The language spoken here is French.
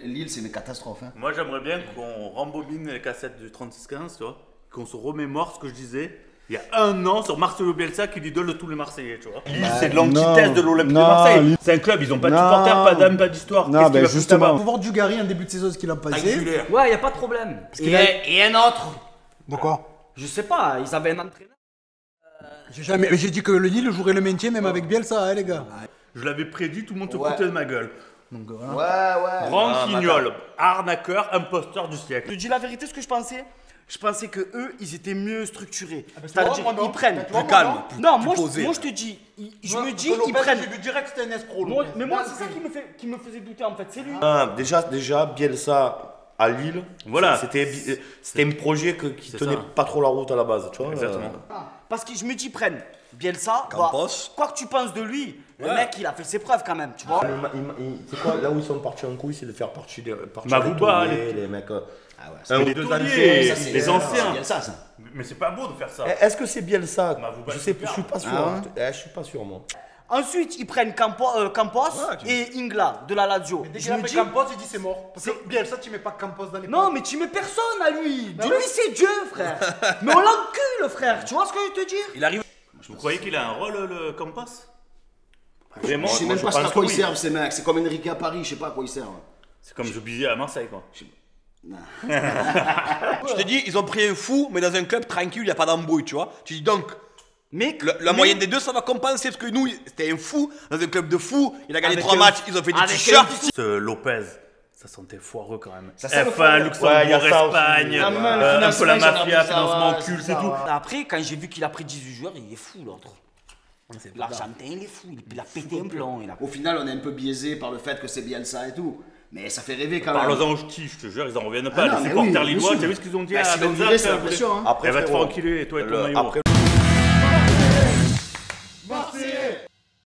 Lille, c'est une catastrophe. Hein. Moi, j'aimerais bien qu'on rembobine les cassettes du 36-15, tu vois, qu'on se remémore ce que je disais. Il y a un an sur Marcelo Bielsa qui l'idole de tous les Marseillais, tu vois. Lille, c'est l'antithèse de l'Olympique de Marseille. C'est un club, ils ont pas de supporters, pas d'âme, pas d'histoire. Non, ben justement. On va voir Dugarry en début de saison, ce qu'il a passé. Ouais, y a pas de problème. Et un autre. De quoi? Je sais pas, ils avaient un entraîneur. J'ai dit que le Lille jouerait le maintien même avec Bielsa, hein, les gars. Je l'avais prédit, tout le monde se foutait de ma gueule. Donc voilà. Ouais. Ranquignol, arnaqueur, imposteur du siècle. Je te dis la vérité, ce que je pensais. Je pensais que eux, ils étaient mieux structurés. C'est-à-dire, ils prennent. Plus calme. Non, moi je te dis, je me dis qu'ils prennent. J'ai vu direct que c'était un escroc. Mais moi, c'est ça qui me faisait douter en fait, c'est lui. Déjà, Bielsa à Lille, Voilà. C'était un projet qui tenait pas trop la route à la base, tu vois. Exactement. Parce que je me dis, prennent Bielsa, Campos. quoi que tu penses de lui, le mec il a fait ses preuves quand même, tu vois. C'est quoi, là où ils sont partis en couille, c'est de faire partir Mavouba, les mecs. Les deux alliés, les anciens. C'est ça. Mais c'est pas beau de faire ça. Est-ce que c'est Bielsa? Mavouba, Je sais, je suis pas sûr. Je suis pas sûr, moi. Ensuite, ils prennent Campos et Ingla de la Lazio. Dès qu'il a pris Campos, il dit c'est mort. Parce que Bielsa, tu mets pas Campos dans les Non, mais tu mets personne à lui. Lui, c'est Dieu, frère. Mais on l'encule, frère. Tu vois ce que je veux te dire? Il arrive. Vous croyez qu'il a un rôle, le Campas? Vraiment? Je sais même pas à quoi ils servent ces mecs. C'est comme Enrique à Paris, je sais pas à quoi ils servent. C'est comme Jobillier à Marseille, quoi. Je te dis, ils ont pris un fou, mais dans un club tranquille, il n'y a pas d'embrouille, tu vois. Tu dis donc, Mais la moyenne des deux, ça va compenser, parce que nous, c'était un fou, dans un club de fou, il a gagné Avec 3 matchs, ils ont fait des avec t-shirts. Ce Lopez, ça sentait foireux quand même. Ça sent le F1, foireux. Luxembourg, Ouais, y a ça aussi. Espagne, Ah, même le un peu la financement, mafia, j'en ai vu ça, financement ouais, occulte c'est et ça, tout. ouais. Après, quand j'ai vu qu'il a pris 18 joueurs, il est fou l'autre. L'Argentin, il est fou, il a pété un plomb. Au final, on est un peu biaisé par le fait que c'est Bielsa et tout. Mais ça fait rêver quand même. Parle-en aux ch'tis, je te jure, ils en reviennent pas. non, les mais supporters oui, lillois, bien sûr. t'as vu ce qu'ils ont dit Bah, à s'ils l'ont Benzac? viré, c'est l'impression, hein. Après, Elle va te faire frérot, enculer, toi et ton maillot. après, Marseille